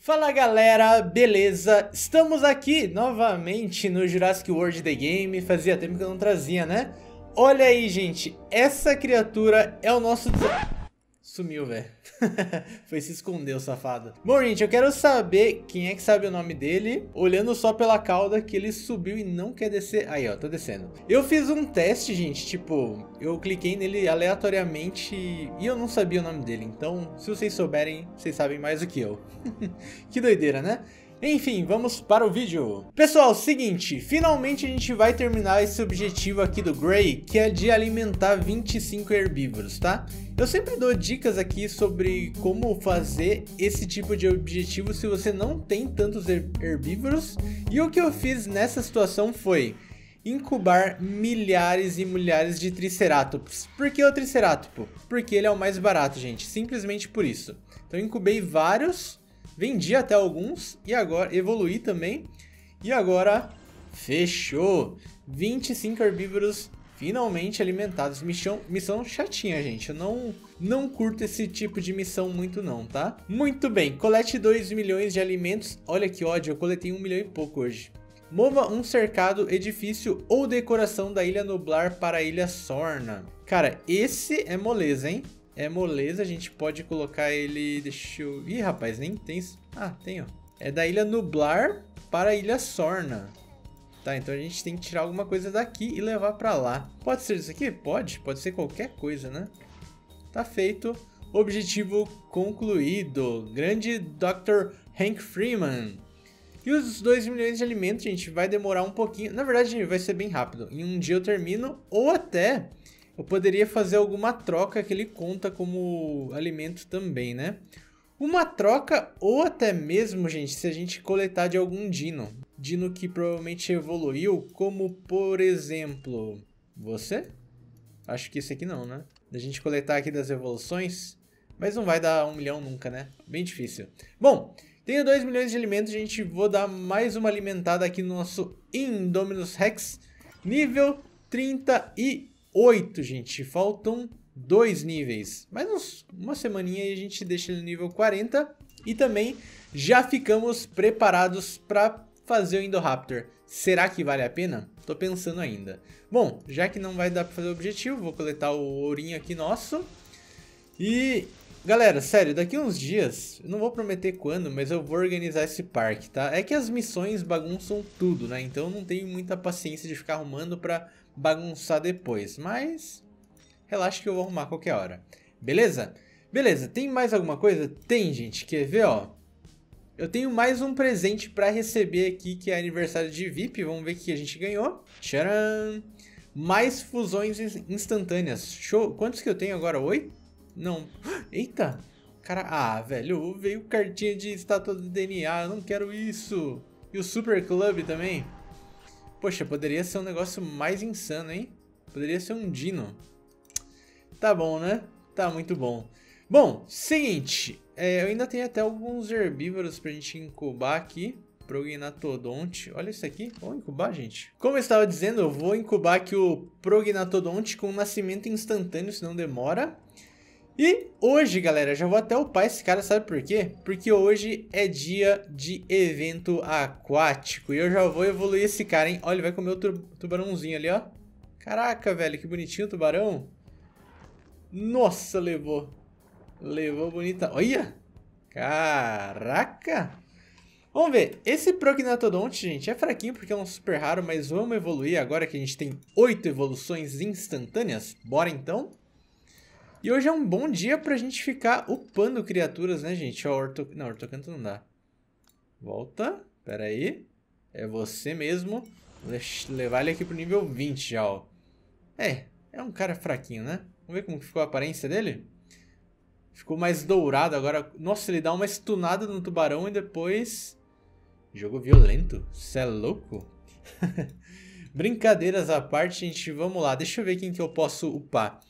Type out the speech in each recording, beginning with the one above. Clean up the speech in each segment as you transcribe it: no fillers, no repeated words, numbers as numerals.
Fala galera, beleza? Estamos aqui novamente no Jurassic World The Game. Fazia tempo que eu não trazia, né? Olha aí, gente, essa criatura é o nosso... Sumiu, velho. Foi se esconder, o safado. Bom, gente, eu quero saber quem é que sabe o nome dele. Olhando só pela cauda que ele subiu e não quer descer. Aí, ó, tá descendo. Eu fiz um teste, gente, tipo... Eu cliquei nele aleatoriamente e eu não sabia o nome dele. Então, se vocês souberem, vocês sabem mais do que eu. Que doideira, né? Enfim, vamos para o vídeo. Pessoal, seguinte, finalmente a gente vai terminar esse objetivo aqui do Gray, que é de alimentar 25 herbívoros, tá? Eu sempre dou dicas aqui sobre como fazer esse tipo de objetivo se você não tem tantos herbívoros. E o que eu fiz nessa situação foi incubar milhares e milhares de Triceratops. Por que o Triceratops? Porque ele é o mais barato, gente, simplesmente por isso. Então eu incubei vários... Vendi até alguns e agora evoluí também. E agora fechou. 25 herbívoros finalmente alimentados. Missão chatinha, gente. Eu não curto esse tipo de missão muito não, tá? Muito bem. Colete 2 milhões de alimentos. Olha que ódio, eu coletei 1 milhão e pouco hoje. Mova um cercado, edifício ou decoração da Ilha Nublar para a Ilha Sorna. Cara, esse é moleza, hein? É moleza, a gente pode colocar ele... Deixa eu... Ih, rapaz, nem tem... Ah, tem, ó. É da Ilha Nublar para a Ilha Sorna. Tá, então a gente tem que tirar alguma coisa daqui e levar pra lá. Pode ser isso aqui? Pode. Pode ser qualquer coisa, né? Tá feito. Objetivo concluído. Grande Dr. Hank Freeman. E os 2 milhões de alimentos, gente, vai demorar um pouquinho. Na verdade, vai ser bem rápido. Em um dia eu termino ou até... Eu poderia fazer alguma troca que ele conta como alimento também, né? Uma troca ou até mesmo, gente, se a gente coletar de algum dino. Dino que provavelmente evoluiu, como por exemplo... Você? Acho que esse aqui não, né? Da gente coletar aqui das evoluções. Mas não vai dar 1 milhão nunca, né? Bem difícil. Bom, tenho 2 milhões de alimentos, gente. Vou dar mais uma alimentada aqui no nosso Indominus Rex. Nível 38, gente. Faltam 2 níveis. Mais uma semaninha e a gente deixa ele no nível 40. E também já ficamos preparados para fazer o Indoraptor. Será que vale a pena? Tô pensando ainda. Bom, já que não vai dar para fazer o objetivo, vou coletar o ourinho aqui nosso. E... galera, sério, daqui uns dias, eu não vou prometer quando, mas eu vou organizar esse parque, tá? É que as missões bagunçam tudo, né? Então eu não tenho muita paciência de ficar arrumando pra bagunçar depois. Mas relaxa que eu vou arrumar a qualquer hora. Beleza? Beleza, tem mais alguma coisa? Tem, gente. Quer ver, ó? Eu tenho mais um presente pra receber aqui, que é aniversário de VIP. Vamos ver o que a gente ganhou. Tcharam! Mais fusões instantâneas. Show! Quantos que eu tenho agora? 8? Não. Eita. Cara, ah, velho, veio cartinha de estátua do DNA, eu não quero isso. E o Super Club também. Poxa, poderia ser um negócio mais insano, hein? Poderia ser um dino. Tá bom, né? Tá muito bom. Bom, seguinte. Eu ainda tenho até alguns herbívoros pra gente incubar aqui. Prognatodonte. Olha isso aqui. Vamos incubar, gente? Como eu estava dizendo, eu vou incubar aqui o Prognatodonte com nascimento instantâneo, se não demora. E hoje, galera, já vou até upar esse cara, sabe por quê? Porque hoje é dia de evento aquático. E eu já vou evoluir esse cara, hein? Olha, ele vai comer o tubarãozinho ali, ó. Caraca, velho, que bonitinho o tubarão. Nossa, levou. Levou bonita. Olha! Caraca! Vamos ver. Esse Prognatodonte, gente, é fraquinho porque é um super raro, mas vamos evoluir agora que a gente tem 8 evoluções instantâneas. Bora, então? E hoje é um bom dia pra gente ficar upando criaturas, né, gente? Ó, não, ortocanto não dá. Volta. Pera aí. É você mesmo. Deixa eu levar ele aqui pro nível 20 já, ó. É um cara fraquinho, né? Vamos ver como ficou a aparência dele. Ficou mais dourado agora. Nossa, ele dá uma stunada no tubarão e depois... Jogo violento. Cê é louco? Brincadeiras à parte, gente. Vamos lá. Deixa eu ver quem que eu posso upar.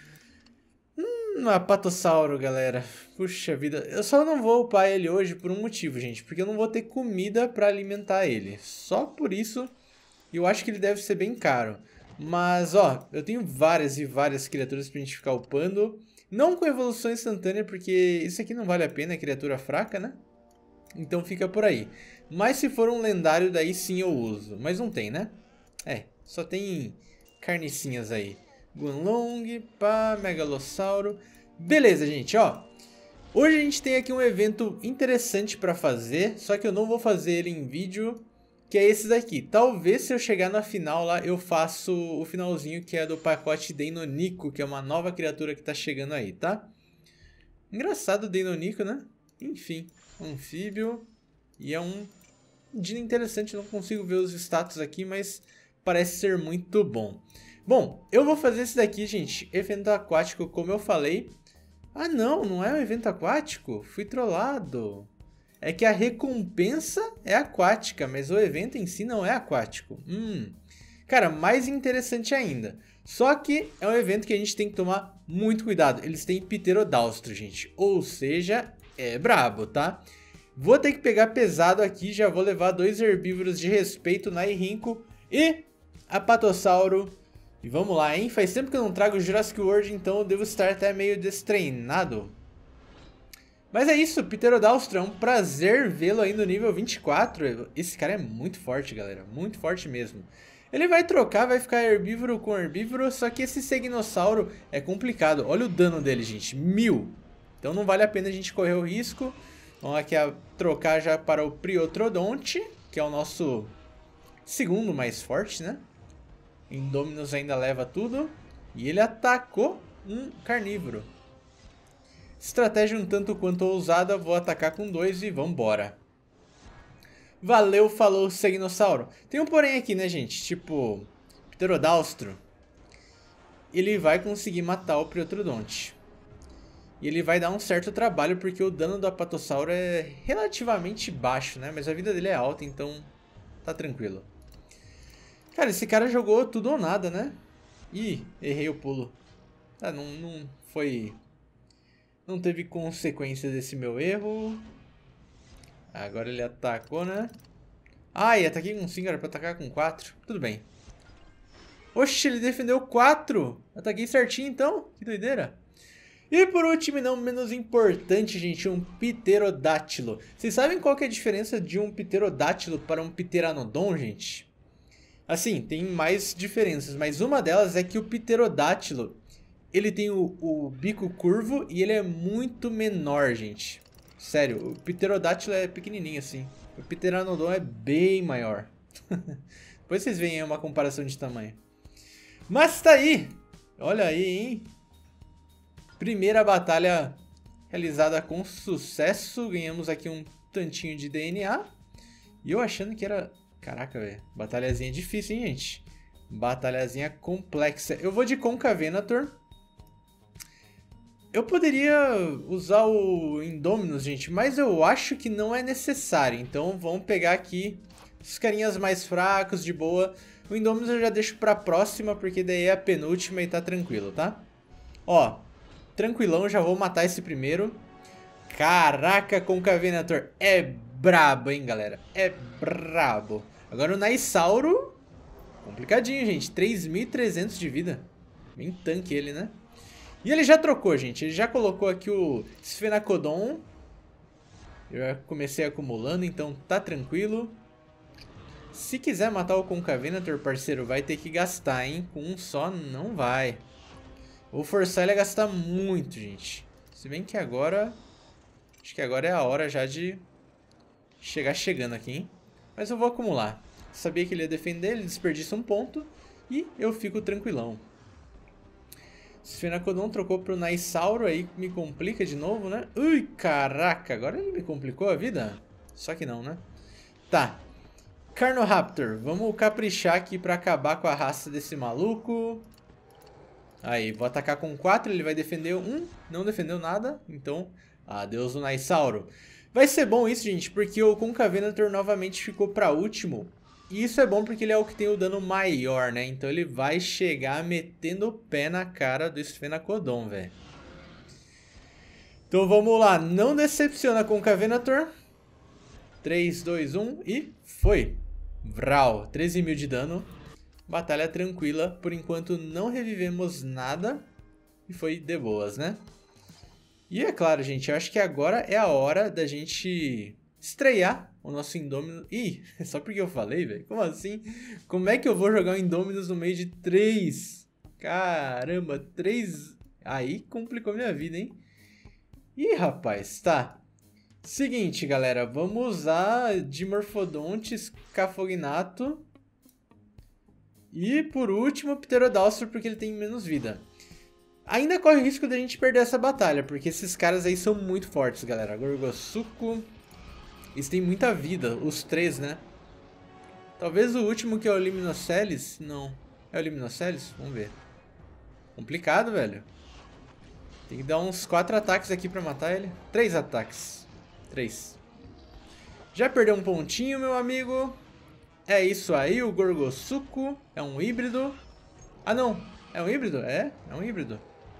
Apatossauro, galera. Puxa vida. Eu só não vou upar ele hoje por um motivo, gente. Porque eu não vou ter comida pra alimentar ele. Só por isso, eu acho que ele deve ser bem caro. Mas, ó, eu tenho várias e várias criaturas pra gente ficar upando. Não com evolução instantânea, porque isso aqui não vale a pena, é criatura fraca, né? Então fica por aí. Mas se for um lendário, daí sim eu uso. Mas não tem, né? É, só tem carnicinhas aí. Guanlong, pá, Megalossauro. Beleza, gente, ó. Hoje a gente tem aqui um evento interessante pra fazer, só que eu não vou fazer ele em vídeo, que é esse daqui. Talvez se eu chegar na final lá, eu faço o finalzinho que é do pacote Deinonycho, que é uma nova criatura que tá chegando aí, tá? Engraçado o Deinonycho, né? Enfim, anfíbio. E é um dino interessante, não consigo ver os status aqui, mas parece ser muito bom. Bom, eu vou fazer esse daqui, gente, evento aquático, como eu falei. Ah não, não é um evento aquático? Fui trollado. É que a recompensa é aquática, mas o evento em si não é aquático. Cara, mais interessante ainda. Só que é um evento que a gente tem que tomar muito cuidado. Eles têm Pterodaustro, gente. Ou seja, é brabo, tá? Vou ter que pegar pesado aqui. Já vou levar 2 herbívoros de respeito, Nairrinco e Apatossauro. E vamos lá, hein? Faz tempo que eu não trago Jurassic World, então eu devo estar até meio destreinado. Mas é isso, Pterodaustro, é um prazer vê-lo aí no nível 24. Esse cara é muito forte, galera, muito forte mesmo. Ele vai trocar, vai ficar herbívoro com herbívoro, só que esse Segnossauro é complicado. Olha o dano dele, gente, 1000. Então não vale a pena a gente correr o risco. Vamos aqui trocar já para o Priotrodonte, que é o nosso segundo mais forte, né? Indominus ainda leva tudo. E ele atacou um carnívoro. Estratégia um tanto quanto ousada. Vou atacar com 2 e vambora. Valeu, falou, Segnossauro. Tem um porém aqui, né, gente? Tipo, Pterodaustro. Ele vai conseguir matar o Priotrodonte. E ele vai dar um certo trabalho, porque o dano do Apatossauro é relativamente baixo, né? Mas a vida dele é alta, então tá tranquilo. Cara, esse cara jogou tudo ou nada, né? Ih, errei o pulo. Ah, não foi... Não teve consequências esse meu erro. Agora ele atacou, né? Ai, ataquei com 5, era pra atacar com 4. Tudo bem. Oxe, ele defendeu 4. Ataquei certinho então. Que doideira. E por último e não menos importante, gente, um Pterodátilo. Vocês sabem qual que é a diferença de um Pterodátilo para um Pteranodon, gente? Assim, tem mais diferenças, mas uma delas é que o Pterodátilo, ele tem o bico curvo e ele é muito menor, gente. Sério, o Pterodátilo é pequenininho assim. O Pteranodon é bem maior. Depois vocês veem aí uma comparação de tamanho. Mas tá aí! Olha aí, hein? Primeira batalha realizada com sucesso. Ganhamos aqui um tantinho de DNA. E eu achando que era... Caraca, velho. Batalhazinha difícil, hein, gente? Batalhazinha complexa. Eu vou de Concavenator. Eu poderia usar o Indominus, gente, mas eu acho que não é necessário. Então vamos pegar aqui os carinhas mais fracos, de boa. O Indominus eu já deixo pra próxima, porque daí é a penúltima e tá tranquilo, tá? Ó, tranquilão, já vou matar esse primeiro. Caraca, Concavenator é brabo, hein, galera? É brabo. Agora o Naissauro, complicadinho, gente. 3.300 de vida. Bem tanque ele, né? E ele já trocou, gente. Ele já colocou aqui o Sphenacodon. Eu já comecei acumulando, então tá tranquilo. Se quiser matar o Concavenator, parceiro, vai ter que gastar, hein? Com um só não vai. Vou forçar ele a gastar muito, gente. Se bem que agora... Acho que agora é a hora já de chegar chegando aqui, hein? Mas eu vou acumular. Sabia que ele ia defender, ele desperdiça um ponto. E eu fico tranquilão. Sphenacodon trocou pro Naissauro, aí me complica de novo, né? Ui, caraca, agora ele me complicou a vida? Só que não, né? Tá. Carnoraptor, vamos caprichar aqui pra acabar com a raça desse maluco. Aí, vou atacar com 4, ele vai defender 1. Não defendeu nada, então... Adeus o Naissauro. Vai ser bom isso, gente, porque o Concavenator novamente ficou pra último. E isso é bom porque ele é o que tem o dano maior, né? Então ele vai chegar metendo o pé na cara do Sphenacodon, velho. Então vamos lá. Não decepciona Concavenator. 3, 2, 1 e foi. Vral. 13.000 de dano. Batalha tranquila. Por enquanto não revivemos nada. E foi de boas, né? E é claro, gente, eu acho que agora é a hora da gente estrear o nosso Indominus. Ih, só porque eu falei, velho. Como assim? Como é que eu vou jogar o Indominus no meio de 3? Caramba, 3. Aí complicou minha vida, hein? Ih, rapaz, tá. Seguinte, galera. Vamos usar Dimorphodonte, Scafognato. E, por último, Pterodaustro, porque ele tem menos vida. Ainda corre o risco de a gente perder essa batalha, porque esses caras aí são muito fortes, galera. Gorgosuco. Eles têm muita vida, os 3, né? Talvez o último, que é o Limnoceles. Não. É o Limnoceles? Vamos ver. Complicado, velho. Tem que dar uns 4 ataques aqui pra matar ele. 3 ataques. 3. Já perdeu um pontinho, meu amigo. É isso aí, o Gorgosuco. É um híbrido. Ah, não. É um híbrido? É um híbrido.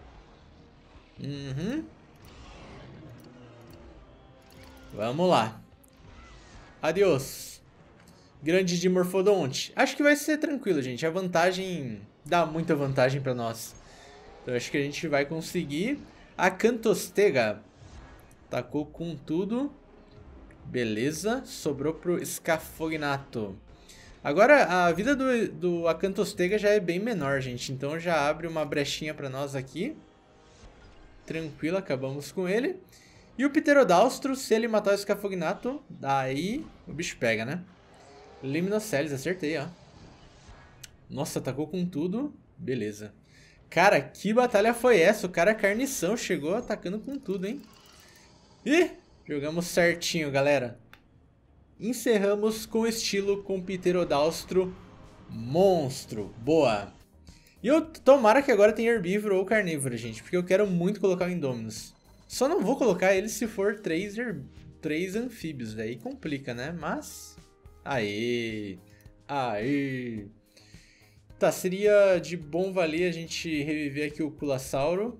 Vamos lá. Adeus. Grande Dimorphodonte. Acho que vai ser tranquilo, gente. A vantagem... dá muita vantagem pra nós. Então acho que a gente vai conseguir. A Acantostega. Tacou com tudo. Beleza. Sobrou pro Scafognato. Agora a vida do Acantostega já é bem menor, gente. Então já abre uma brechinha pra nós aqui. Tranquilo, acabamos com ele. E o Pterodaustro, se ele matar o Scafognato, daí o bicho pega, né? Limnoceles, acertei, ó. Nossa, atacou com tudo. Beleza. Cara, que batalha foi essa? O cara carnição chegou atacando com tudo, hein? Ih, jogamos certinho, galera. Encerramos com estilo com Pterodaustro monstro. Boa. E eu tomara que agora tenha herbívoro ou carnívoro, gente. Porque eu quero muito colocar o Indominus. Só não vou colocar ele se for 3 anfíbios. Daí complica, né? Mas... aê. Aê. Tá, seria de bom valer a gente reviver aqui o Culassauro.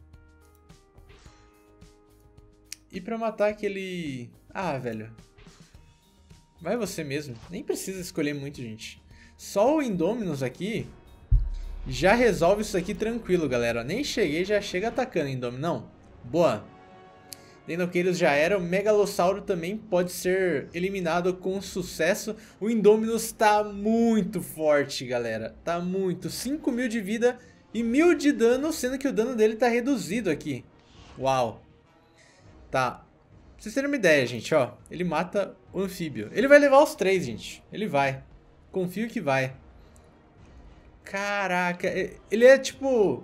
E pra matar aquele... ah, velho. Vai você mesmo. Nem precisa escolher muito, gente. Só o Indominus aqui já resolve isso aqui tranquilo, galera. Nem cheguei, já chega atacando Indominus. Não. Boa. Deinonychus já era. O Megalossauro também pode ser eliminado com sucesso. O Indominus tá muito forte, galera. Tá muito. 5.000 de vida e 1.000 de dano, sendo que o dano dele tá reduzido aqui. Uau. Tá. Pra vocês terem uma ideia, gente, ó. Ele mata o anfíbio. Ele vai levar os 3, gente. Ele vai. Confio que vai. Caraca. Ele é tipo...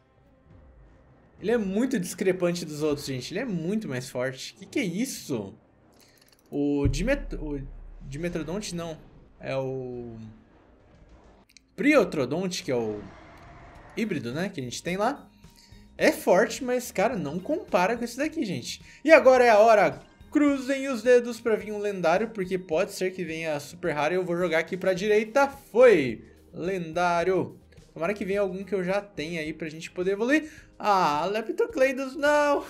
ele é muito discrepante dos outros, gente. Ele é muito mais forte. Que é isso? O Dimetrodonte não. É o... Priotrodonte, que é o híbrido, né? Que a gente tem lá. É forte, mas, cara, não compara com esse daqui, gente. E agora é a hora. Cruzem os dedos pra vir um lendário, porque pode ser que venha super raro. Eu vou jogar aqui pra direita. Foi! Lendário. Tomara que venha algum que eu já tenha aí pra gente poder evoluir. Ah, Leptocleidos, não!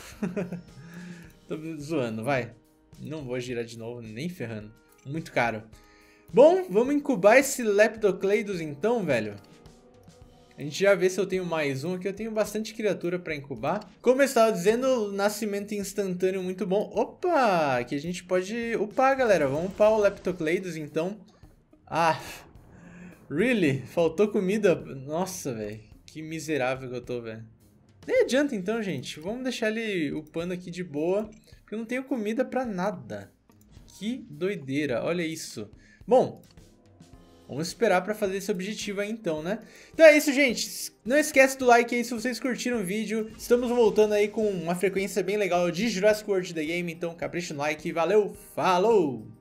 Tô zoando, vai. Não vou girar de novo, nem ferrando. Muito caro. Bom, vamos incubar esse Leptocleidos então, velho. A gente já vê se eu tenho mais um aqui. Eu tenho bastante criatura pra incubar. Como eu estava dizendo, nascimento instantâneo muito bom. Opa! Aqui a gente pode upar, galera. Vamos upar o Leptocleidos, então. Ah, really? Faltou comida? Nossa, velho. Que miserável que eu tô, velho. Nem adianta, então, gente. Vamos deixar ele upando aqui de boa. Porque eu não tenho comida pra nada. Que doideira. Olha isso. Bom... vamos esperar pra fazer esse objetivo aí então, né? Então é isso, gente. Não esquece do like aí se vocês curtiram o vídeo. Estamos voltando aí com uma frequência bem legal de Jurassic World The Game. Então capricha no like. Valeu, falou!